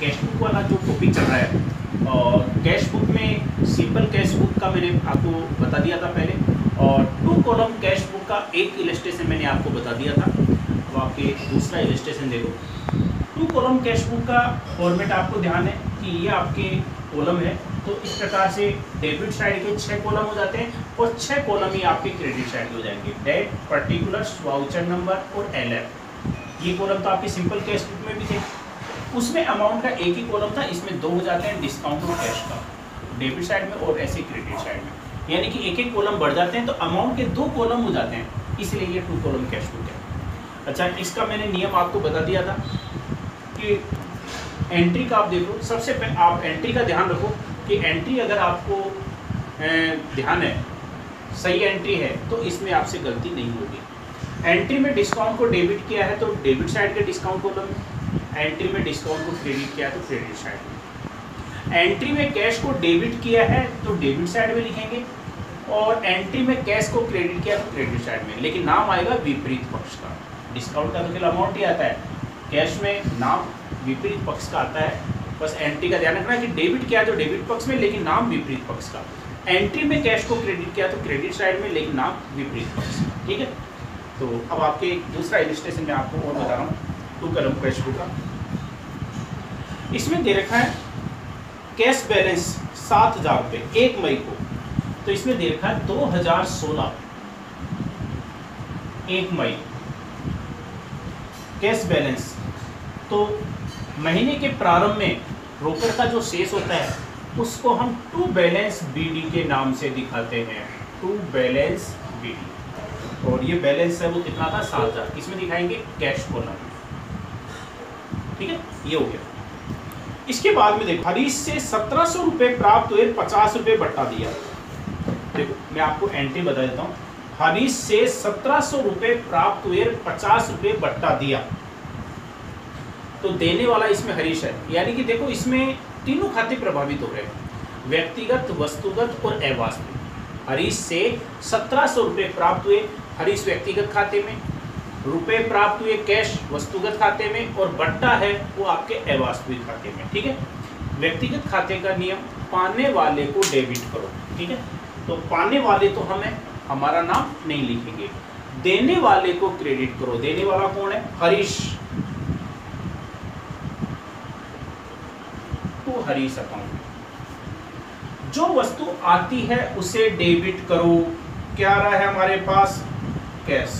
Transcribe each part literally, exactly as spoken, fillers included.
Cash book वाला जो topic चल रहा है, और कैश बुक में सिंपल कैश बुक का मैंने आपको बता दिया था पहले, और टू कॉलम कैश बुक का एक इलस्ट्रेशन मैंने आपको बता दिया था। तो आपके दूसरा इलस्ट्रेशन देखो। टू कॉलम कैश बुक का फॉर्मेट आपको ध्यान है कि ये आपके कॉलम है, तो इस प्रकार से डेबिट साइड के छः कॉलम हो जाते हैं और छः कॉलम ही आपके क्रेडिट साइड के हो जाएंगे। डेट, पर्टिकुलर्स, वाउचर नंबर और एल एफ। ये कॉलम तो आपके सिंपल कैश बुक में भी थे, उसमें अमाउंट का एक ही कॉलम था, इसमें दो हो जाते हैं, डिस्काउंट और कैश का, डेबिट साइड में और ऐसे क्रेडिट साइड में। यानी कि एक एक कॉलम बढ़ जाते हैं तो अमाउंट के दो कॉलम हो जाते हैं, इसलिए ये टू कॉलम कैश बुक है। अच्छा, इसका मैंने नियम आपको बता दिया था कि एंट्री का आप देखो, सबसे पहले आप एंट्री का ध्यान रखो कि एंट्री अगर आपको ध्यान है, सही एंट्री है, तो इसमें आपसे गलती नहीं होगी। एंट्री में डिस्काउंट को डेबिट किया है तो डेबिट साइड के डिस्काउंट कॉलम, एंट्री में डिस्काउंट को क्रेडिट किया है तो क्रेडिट साइड में। एंट्री में कैश को डेबिट किया है तो डेबिट साइड में लिखेंगे, और एंट्री में कैश को क्रेडिट किया तो क्रेडिट साइड में, लेकिन नाम आएगा विपरीत पक्ष का। डिस्काउंट का तो केवल अमाउंट ही आता है, कैश में नाम विपरीत पक्ष का आता है। बस एंट्री का ध्यान रखना कि डेबिट किया तो डेबिट पक्ष में, लेकिन नाम विपरीत पक्ष का। एंट्री में कैश को क्रेडिट किया तो क्रेडिट साइड में, लेकिन नाम विपरीत पक्ष। ठीक है, तो अब आपके दूसरा इलस्ट्रेशन में आपको और बता रहा हूँ टू कॉलम कैश बुक का। इसमें दे रखा है कैश बैलेंस सात हजार रुपये एक मई को, तो इसमें दे रखा है दो हजार सोलह एक मई कैश बैलेंस। तो महीने के प्रारंभ में रोकड़ का जो शेष होता है उसको हम टू बैलेंस बीडी के नाम से दिखाते हैं, टू बैलेंस बीडी। और ये बैलेंस है वो कितना था, सात हजार, इसमें दिखाएंगे कैश कॉलम। ठीक है, ये हो गया। इसके बाद में देखो, हरीश से सत्रह सौ रुपये प्राप्त हुए, पचास रुपये बट्टा दिया। देखो मैं आपको एंट्री बता देता हूँ। हरीश से सत्रह सौ रुपये प्राप्त हुए, पचास रुपये बट्टा दिया, तो देने वाला इसमें हरीश है। यानी कि देखो इसमें तीनों खाते प्रभावित हो रहे हैं, व्यक्तिगत, वस्तुगत और अवास्तविक। हरीश से सत्रह सौ रुपये प्राप्त हुए, हरीश व्यक्तिगत खाते में, रुपए प्राप्त हुए कैश वस्तुगत खाते में, और बट्टा है वो आपके अवास्तविक खाते में। ठीक है, व्यक्तिगत खाते का नियम, पाने वाले को डेबिट करो। ठीक है, तो पाने वाले तो हमें हमारा नाम नहीं लिखेंगे, देने वाले को क्रेडिट करो। देने वाला कौन है, हरीश, तो हरीश अकाउंट। जो वस्तु आती है उसे डेबिट करो। क्या आ रहा है हमारे पास, कैश,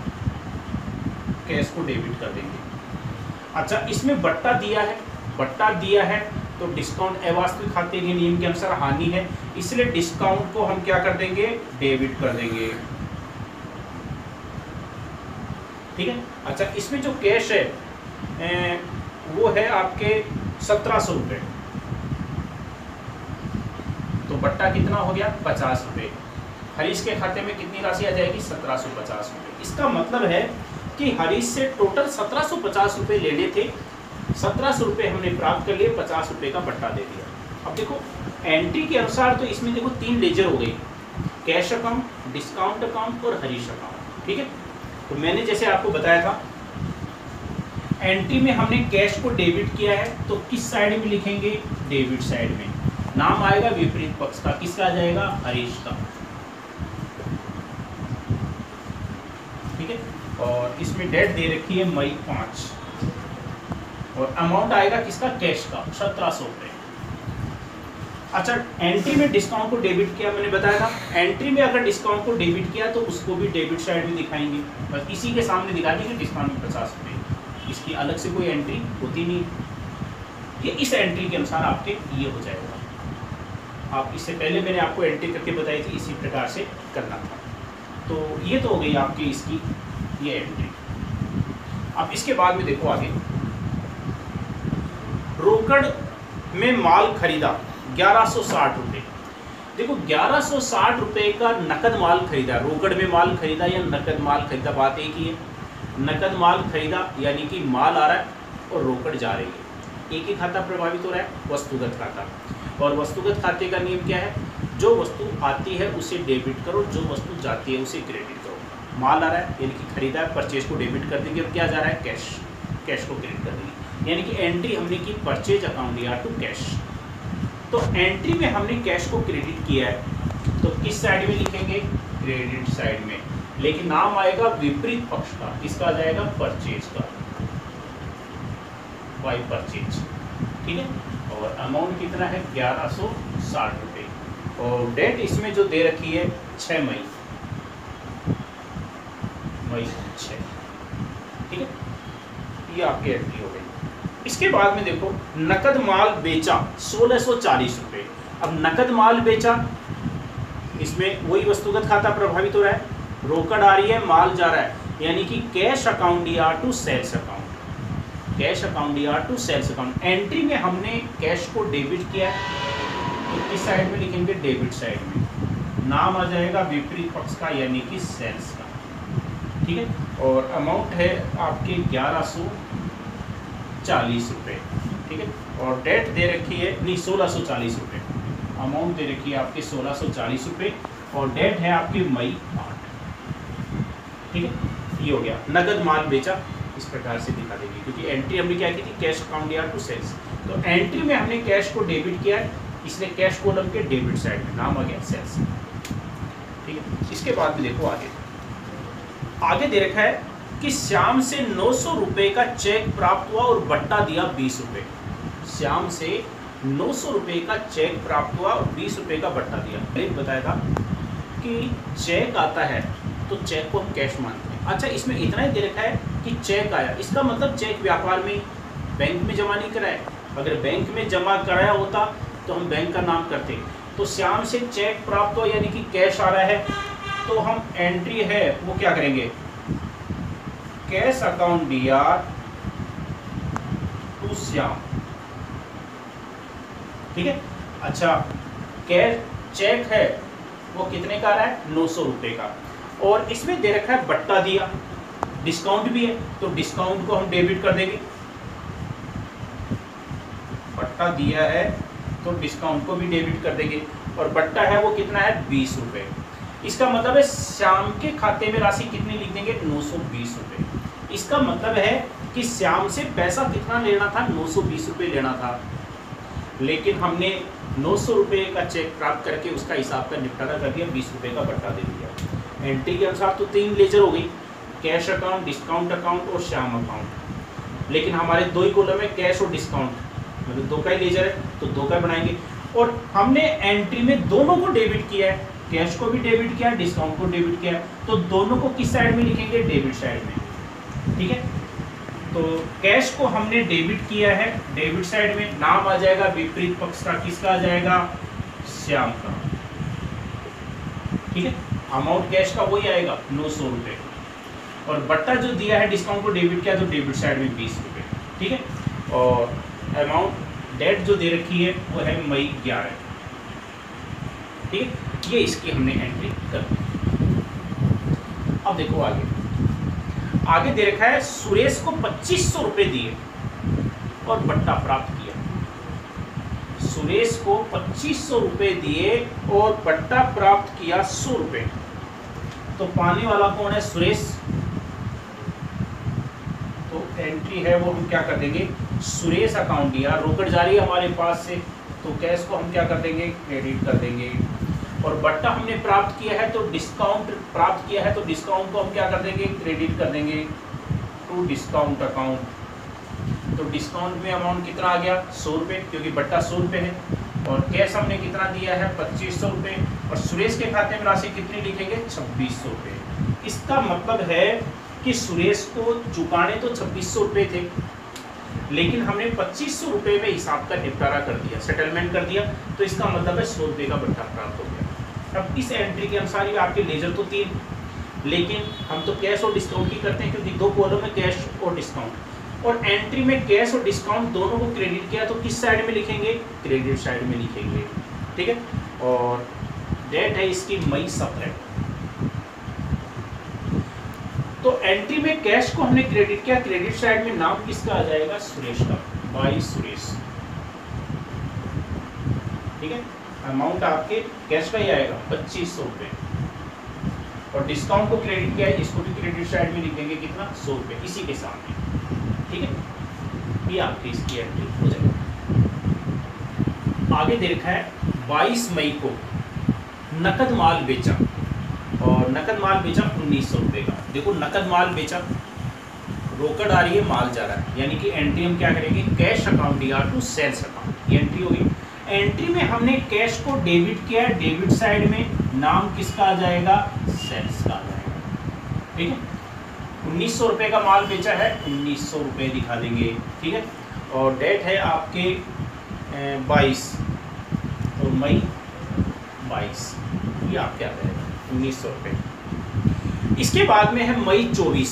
कैश को डेबिट कर देंगे। अच्छा, इसमें बट्टा दिया है, बट्टा दिया है तो डिस्काउंट अवास्तविक खाते के नियम के अनुसार हानि है, इसलिए डिस्काउंट को हम क्या कर देंगे, डेबिट कर देंगे। ठीक है। अच्छा, इसमें जो कैश है ए, वो है आपके सत्रह सौ रुपये, तो बट्टा कितना हो गया, पचास रुपये। हरीश के खाते में कितनी राशि आ जाएगी, सत्रह सौ पचास रुपये। इसका मतलब है कि हरीश से टोटल सत्रह सौ पचास रुपये लेने थे, सत्रह सौ रुपये हमने प्राप्त कर लिए, पचास रुपये का बट्टा दे दिया। अब देखो एंट्री के अनुसार तो इसमें देखो तीन लेजर हो गई, कैश अकाउंट, डिस्काउंट अकाउंट और हरीश अकाउंट। ठीक है, तो मैंने जैसे आपको बताया था, एंट्री में हमने कैश को डेबिट किया है तो किस साइड में लिखेंगे, डेबिट साइड में। नाम आएगा विपरीत पक्ष का, किसका आ जाएगा, हरीश का। ठीक है, और इसमें डेट दे रखी है मई पाँच, और अमाउंट आएगा किसका, कैश का, सत्रह सौ रुपये। अच्छा, एंट्री में डिस्काउंट को डेबिट किया, मैंने बताया था एंट्री में अगर डिस्काउंट को डेबिट किया तो उसको भी डेबिट साइड में दिखाएंगे, बस इसी के सामने दिखा देंगे डिस्काउंट में पचास रुपये। इसकी अलग से कोई एंट्री होती नहीं, ये इस एंट्री के अनुसार आपके ये हो जाएगा। आप इससे पहले मैंने आपको एंट्री करके बताई थी, इसी प्रकार से करना था। तो ये तो हो गई आपकी इसकी ये एंट्री। अब इसके बाद में देखो आगे, रोकड़ में माल खरीदा ग्यारह सौ साठ रुपये। देखो ग्यारह सौ साठ रुपये का नकद माल खरीदा, रोकड़ में माल खरीदा या नकद माल खरीदा, बात एक ही है। नकद माल खरीदा यानी कि माल आ रहा है और रोकड़ जा रही है, एक ही खाता प्रभावित हो रहा है, वस्तुगत खाता। और वस्तुगत खाते का नियम क्या है, जो वस्तु आती है उसे डेबिट करो, जो वस्तु जाती है उसे क्रेडिट करो। माल आ रहा है यानी कि खरीदा है, परचेज को डेबिट कर देंगे, और क्या जा रहा है, कैश, कैश को क्रेडिट कर देंगे। यानी कि एंट्री हमने की परचेज अकाउंट या टू कैश। तो एंट्री में हमने कैश को क्रेडिट किया है तो किस साइड में लिखेंगे, क्रेडिट साइड में, लेकिन नाम आएगा विपरीत पक्ष का, किसका आ जाएगा, परचेज का, बाय परचेज, ठीक है। और अमाउंट कितना है, ग्यारह सौ साठ रुपये। और डेट इसमें जो दे रखी है छः मई, मई छः, ठीक है, ये आपकी एंट्री हो गई। इसके बाद में देखो नकद माल बेचा सोलह सौ चालीस रुपये। अब नकद माल बेचा, इसमें वही वस्तुगत खाता प्रभावित हो रहा है, रोकड़ आ रही है, माल जा रहा है, यानी कि कैश अकाउंट या to sales account, cash account या टू सेल्स अकाउंट। एंट्री में हमने कैश को डेबिट किया तो किस साइड में लिखेंगे, डेबिट साइड में, नाम आ जाएगा विपरीत पक्ष का यानी कि सेल्स का, ठीक है। और अमाउंट है आपके ग्यारह सौ चालीस रुपये, ठीक है। और डेट दे रखी है, नहीं सोलह सौ चालीस रुपये, अमाउंट दे रखी है आपके सोलह सौ चालीस रुपये और डेट है आपकी मई आठ, ठीक है। ये हो गया नगद माल बेचा, इस प्रकार से दिखा देगी, क्योंकि एंट्री हमने क्या की थी, कैश अकाउंट या टू सेल्स। तो एंट्री में हमने कैश को डेबिट किया है, इसलिए कैश कॉलम के डेबिट साइड में नाम आ गया सेल्स, ठीक है। इसके बाद में देखो आगे, आगे दे रखा है कि श्याम से नौ सौ रुपये का चेक प्राप्त हुआ और बट्टा दिया बीस रुपये। श्याम से नौ सौ रुपये का चेक प्राप्त हुआ और बीस रुपये का बट्टा दिया। एक बताया था कि चेक आता है तो चेक को हम कैश मानते हैं। अच्छा, इसमें इतना ही दे रखा है कि चेक आया, इसका मतलब चेक व्यापार में, बैंक में जमा नहीं कराया। अगर बैंक में जमा कराया होता तो हम बैंक का नाम करते। तो श्याम से चेक प्राप्त हुआ यानी कि कैश आ रहा है, तो हम एंट्री है वो क्या करेंगे, कैश अकाउंट दिया टू श्याम, ठीक है। अच्छा, कैश चेक है वो कितने का आ रहा है, नौ सौ रुपये का, और इसमें दे रखा है बट्टा दिया, डिस्काउंट भी है, तो डिस्काउंट को हम डेबिट कर देंगे। बट्टा दिया है तो डिस्काउंट को भी डेबिट कर देंगे, और बट्टा है वो कितना है, बीस रुपये। इसका मतलब है श्याम के खाते में राशि कितनी लिख देंगे, नौ सौ बीस रुपये। इसका मतलब है कि श्याम से पैसा कितना लेना था, नौ सौ बीस रुपये लेना था, लेकिन हमने नौ सौ रुपये का चेक प्राप्त करके उसका हिसाब का निपटारा कर दिया, बीस रुपये का बट्टा दे दिया। एंट्री के अनुसार तो तीन लेजर हो गई, कैश अकाउंट, डिस्काउंट अकाउंट और श्याम अकाउंट, लेकिन हमारे दो ही कॉलम है, कैश और डिस्काउंट, मतलब दो का ही लेजर है तो दो का बनाएंगे। और हमने एंट्री में दोनों को डेबिट किया है, कैश को भी डेबिट किया है, डिस्काउंट को डेबिट किया है, तो दोनों को किस साइड में लिखेंगे, डेबिट साइड में, ठीक है। तो कैश को हमने डेबिट किया है डेबिट साइड में, नाम आ जाएगा विपरीत पक्ष का, किसका आ जाएगा, श्याम का, ठीक है। अमाउंट कैश का वही आएगा नौ सौ रुपये, और बट्टा जो दिया है डिस्काउंट को डेबिट किया तो डेबिट साइड में बीस रुपये, ठीक है। और अमाउंट डेट जो दे रखी है वो है मई ग्यारह, ठीक है। ये इसकी हमने एंट्री कर दी। अब देखो आगे, आगे दे रखा है सुरेश को पच्चीस सौ रुपये दिए और बट्टा प्राप्त किया। सुरेश को पच्चीस सौ रुपये दिए और बट्टा प्राप्त किया सौ रुपये। तो पाने वाला कौन है, सुरेश। तो एंट्री है वो हम क्या कर देंगे, सुरेश अकाउंट दिया, रोकड़ जारी है हमारे पास से, तो कैश को हम क्या कर देंगे, क्रेडिट कर देंगे। और बट्टा हमने प्राप्त किया है तो डिस्काउंट प्राप्त किया है तो डिस्काउंट को हम क्या कर देंगे, क्रेडिट कर देंगे टू डिस्काउंट अकाउंट। तो डिस्काउंट में अमाउंट कितना आ गया, सौ रुपये, क्योंकि बट्टा सौ रुपये है, और कैश हमने कितना दिया है, पच्चीस सौ रुपये, और सुरेश के खाते में राशि कितनी लिखेंगे, छब्बीस सौ रुपये। इसका मतलब है कि सुरेश को चुकाने तो छब्बीस सौ रुपये थे, लेकिन हमने पच्चीस सौ रुपये में हिसाब का निपटारा कर दिया, सेटलमेंट कर दिया, तो इसका मतलब है सौ रुपये का बट्टा प्राप्त हो गया। अब इस एंट्री के अनुसार ही आपके लेजर तो तीन, लेकिन हम तो कैश और डिस्काउंट की करते हैं क्योंकि दो कॉलम में कैश और डिस्काउंट। और एंट्री में कैश और डिस्काउंट दोनों को क्रेडिट किया तो किस साइड में लिखेंगे, क्रेडिट साइड में लिखेंगे, ठीक है। और डेट है इसकी मई सत्रह। तो एंट्री में कैश को हमने क्रेडिट किया, क्रेडिट साइड में नाम किसका आ जाएगा, सुरेश का, बाई सुरेश, ठीक है। अमाउंट आपके कैश का ही आएगा पच्चीस सौ रुपये, और डिस्काउंट को क्रेडिट किया है, इसको भी क्रेडिट साइड में लिखेंगे कितना, सौ रुपये, इसी के सामने, ठीक है। ये आपकी इसकी एंट्री हो जाएगी। आगे दे रखा है बाईस मई को नकद माल बेचा, और नकद माल बेचा उन्नीस सौ रुपये का। देखो नकद माल बेचा, रोकड़ आ रही है, माल जा रहा है, यानी कि एंट्री हम क्या करेंगे, कैश अकाउंट या टू सेल्स अकाउंट, ये एंट्री होगी। एंट्री में हमने कैश को डेबिट किया है, डेबिट साइड में नाम किसका आ जाएगा, सेल्स का आ जाएगा। ठीक है, उन्नीस सौ रुपये का माल बेचा है, उन्नीस सौ रुपये दिखा देंगे। ठीक है, और डेट है आपके बाईस, तो मई बाईस, ये आपके आ जाएगा उन्नीस सौ रुपये। इसके बाद में है मई चौबीस,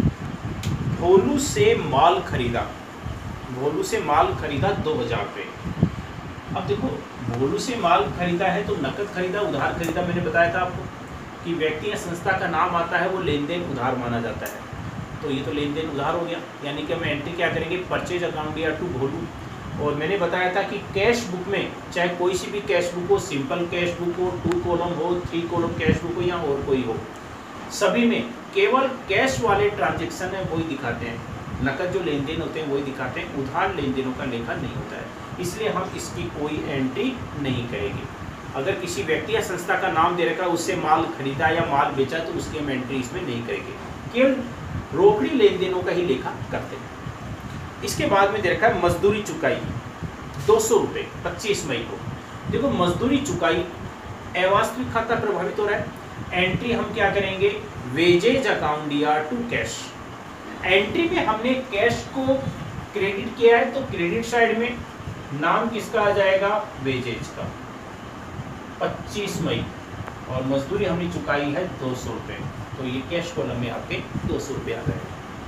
भोलू से माल खरीदा, भोलू से माल खरीदा दो हज़ार रुपये। अब देखो भोलू से माल खरीदा है तो नकद खरीदा, उधार खरीदा, मैंने बताया था आपको कि व्यक्ति या संस्था का नाम आता है वो लेन देन उधार माना जाता है, तो ये तो लेन देन उधार हो गया, यानी कि हम एंट्री क्या करेंगे, परचेज अकाउंट या टू भोलू। और मैंने बताया था कि कैश बुक में चाहे कोई सी भी कैश बुक हो, सिंपल कैश बुक हो, टू कॉलम हो, थ्री कॉलम कैश बुक हो या और कोई हो, सभी में केवल कैश वाले ट्रांजेक्शन है वही दिखाते हैं, नकद जो लेन देन होते हैं वही दिखाते हैं, उधार लेन देनों का लेखा नहीं होता है, इसलिए हम इसकी कोई एंट्री नहीं करेंगे। अगर किसी व्यक्ति या संस्था का नाम दे रखा है, उससे माल खरीदा या माल बेचा, तो उसकी हम एंट्री इसमें नहीं करेंगे, केवल रोकड़ी लेन देनों का ही लेखा करते हैं। इसके बाद में दे रखा है मजदूरी चुकाई दो सौ रुपये पच्चीस मई को। देखो मजदूरी चुकाई, अवास्तविक खाता प्रभावित हो रहा है, एंट्री हम क्या करेंगे, वेजेज अकाउंट या टू कैश। एंट्री में हमने कैश को क्रेडिट किया है, तो क्रेडिट साइड में नाम किसका आ जाएगा, वेजेज का, पच्चीस मई, और मजदूरी हमने चुकाई है दो सौ रुपये, तो ये कैश कॉलम में आपके दो सौ रुपये आ जाएगा।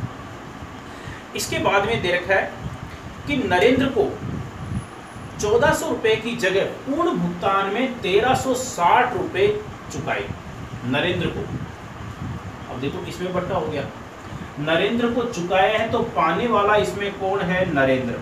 इसके बाद में दे रखा है कि नरेंद्र को चौदह सौ रुपये की जगह पूर्ण भुगतान में तेरह सौ साठ रुपये चुकाए नरेंद्र को। अब देखो इसमें बट्टा हो गया, नरेंद्र को चुकाया है तो पाने वाला इसमें कौन है, नरेंद्र।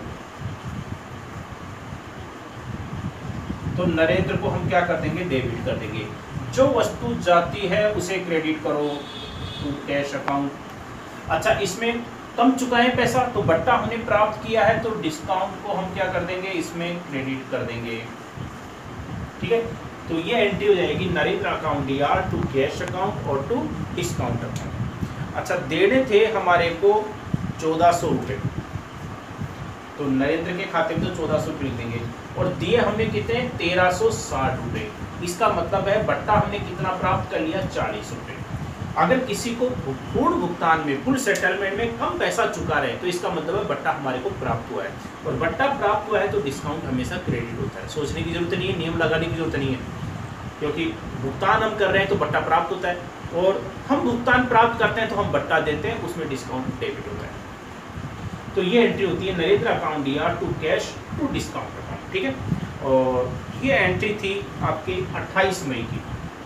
तो नरेंद्र को हम क्या कर देंगे, डेबिट कर देंगे। जो वस्तु जाती है उसे क्रेडिट करो टू कैश अकाउंट। अच्छा इसमें कम चुकाए पैसा, तो बट्टा हमने प्राप्त किया है, तो डिस्काउंट को हम क्या कर देंगे, इसमें क्रेडिट कर देंगे। ठीक है, तो ये एंट्री हो जाएगी नरेंद्र अकाउंट या टू कैश अकाउंट और टू डिस्काउंट अकाउंट। अच्छा देने थे हमारे को चौदह सौ रुपये, तो नरेंद्र के खाते में तो चौदह सौ रुपये लिख देंगे, और दिए हमने कितने, तेरह सौ साठ रुपये। इसका मतलब है बट्टा हमने कितना प्राप्त कर लिया, चालीस रुपये। अगर किसी को पूर्ण भुगतान में, फुल सेटलमेंट में कम पैसा चुका रहे, तो इसका मतलब है बट्टा हमारे को प्राप्त हुआ है, और बट्टा प्राप्त हुआ है तो डिस्काउंट हमेशा क्रेडिट होता है। सोचने की जरूरत नहीं है, नियम लगाने की जरूरत नहीं है, क्योंकि भुगतान हम कर रहे हैं तो बट्टा प्राप्त होता है, और हम भुगतान प्राप्त करते हैं तो हम बट्टा देते हैं, उसमें डिस्काउंट डेबिट होता है। तो ये एंट्री होती है नरेंद्र अकाउंट या to cash to discount account. ठीक है, और ये एंट्री थी आपकी अट्ठाईस मई की।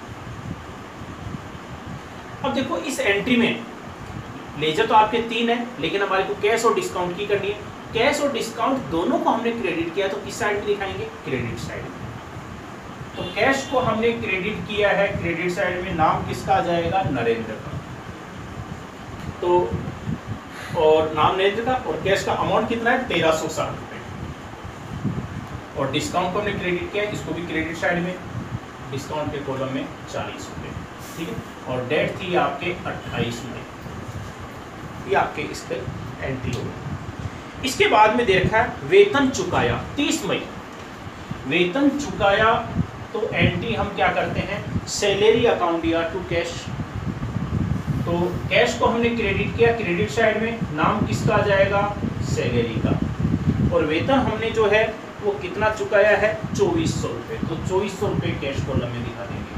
अब देखो इस एंट्री में लेजर तो आपके तीन है, लेकिन हमारे को कैश और डिस्काउंट की करनी है। कैश और डिस्काउंट दोनों को हमने क्रेडिट किया, तो किस साइड में दिखाएंगे, क्रेडिट साइड में। तो कैश को हमने क्रेडिट किया है, क्रेडिट साइड में नाम किसका आ जाएगा, नरेंद्र का। तो और नाम नरेंद्र का, और कैश का अमाउंट कितना है, तेरह सौ साठ रुपये, और डिस्काउंट को हमने क्रेडिट किया, इसको भी क्रेडिट साइड में, डिस्काउंट के कॉलम में चालीस रुपये। ठीक है, और डेट थी आपके अट्ठाईस मई, ये आपके इस पे एंट्री हो गई। इसके बाद में देखा है वेतन चुकाया तीस मई, वेतन चुकाया तो एंट्री हम क्या करते हैं, सैलरी अकाउंट या टू कैश। तो कैश को हमने क्रेडिट किया, क्रेडिट साइड में नाम किसका आ जाएगा, सैलरी का, और वेतन हमने जो है वो कितना चुकाया है, चौबीस सौ रुपये, तो चौबीस सौ रुपये कैश कॉलम में दिखा देंगे।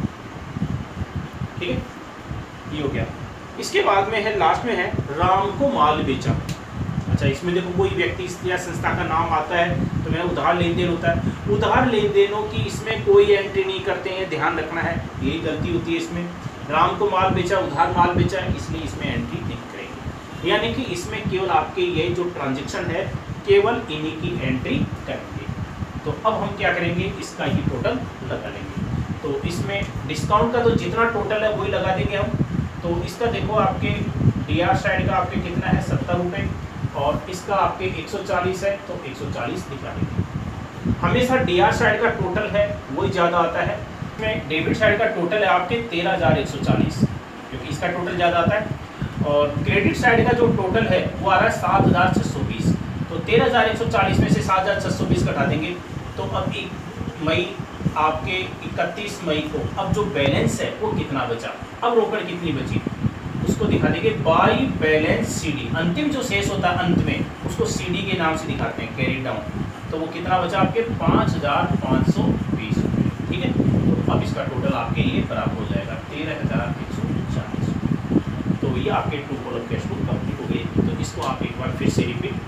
ठीक है, ये हो गया। इसके बाद में है लास्ट में है राम को माल बेचा। अच्छा इसमें देखो कोई व्यक्ति या संस्था का नाम आता है तो मेरा उधार लेन देन होता है, उधार लेन देनों की इसमें कोई एंट्री नहीं करते हैं, ध्यान रखना है, यही गलती होती है इसमें। राम को माल बेचा, उधार माल बेचा, इसलिए इसमें एंट्री नहीं करेंगे, यानी कि इसमें केवल आपके ये जो ट्रांजेक्शन है केवल इन्हीं की एंट्री करेंगे। तो अब हम क्या करेंगे, इसका ही टोटल लगा लेंगे। तो इसमें डिस्काउंट का तो जितना टोटल है वही लगा देंगे हम। तो इसका देखो आपके डी आर साइड का आपके कितना है, सत्तर रुपये, और इसका आपके एक सौ चालीस है तो एक सौ चालीस दिखा देंगे। हमेशा डी आर साइड का टोटल है वही ज़्यादा आता है, इसमें डेबिट साइड का टोटल है आपके तेरह हज़ार एक सौ चालीस, क्योंकि इसका टोटल ज़्यादा आता है। और क्रेडिट साइड का जो टोटल है वो आ रहा है सात हज़ार छः सौ बीस, तो तेरह हज़ार एक सौ चालीस में से सात हज़ार छः सौ बीस घटा देंगे तो अब एक मई आपके इकतीस मई को अब जो बैलेंस है वो कितना बचा, अब रोकड़ कितनी बची उसको दिखा देंगे बाई बैलेंस सीडी। अंतिम जो शेष होता है अंत में उसको सीडी के नाम से दिखाते हैं, कैरी डाउन। तो वो कितना बचा आपके पाँच हज़ार पाँच सौ बीस रुपये, ठीक है। तो अब इसका टोटल आपके लिए बराबर हो जाएगा तेरह हज़ार एक सौ चालीस। तो ये आपके two column cash book complete हो गई। तो इसको आप एक बार फिर से रिपीट